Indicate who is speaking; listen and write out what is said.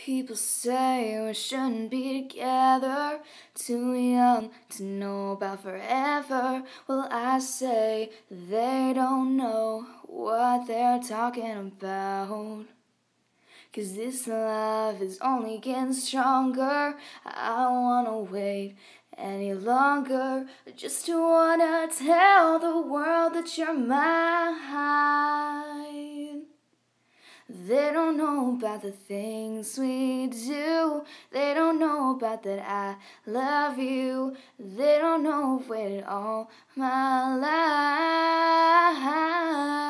Speaker 1: People say we shouldn't be together, too young to know about forever. Well, I say they don't know what they're talking about. 'Cause this love is only getting stronger. I don't wanna wait any longer. Just wanna tell the world that you're mine. They don't know about the things we do. They don't know about that I love you. They don't know I've waited all my life.